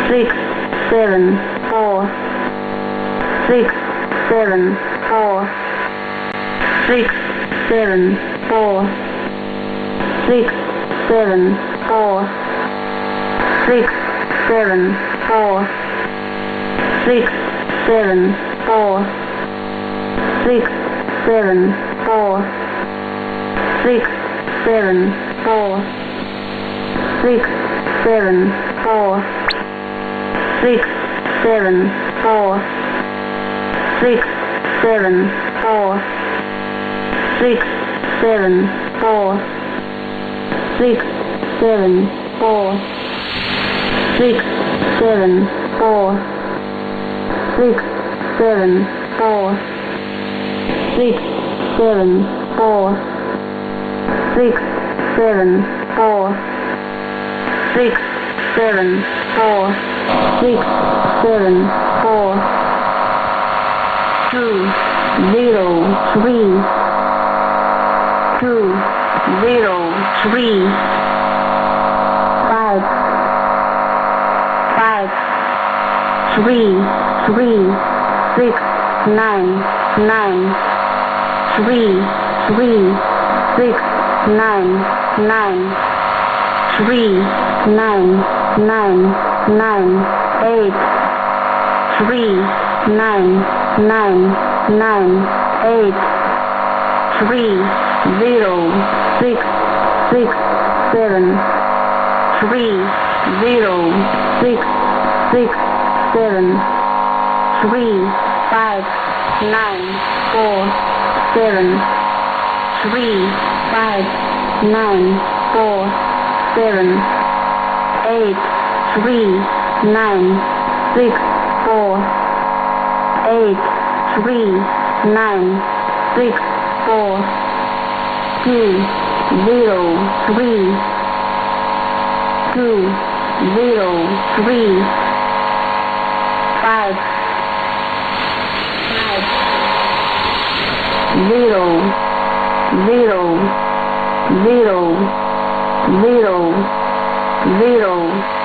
6 7 4 6 7 4 6 7 4 6 7 4 6 7 4 6 7 4 6 7 4 6 7 4 6 7 4 6 7 4 6 7 4 6 7 4 6 7 4 6 7 4 6 7 4 6 7 4 6 7 4 6 7 4 6 7 4 2 0 3 2 0 3 5 5 3 3 6 9 9 3 3 6 9 9 3 9 9 9 8 3 9 9 9 8 3 0 6 6 7 3 0 6 6 7 3 5 9 4 7 3 5 9 4 7 8 3 9 6 4 8 3 9 6 4 2 0 3 2 0 3 5 0 0 0 0 0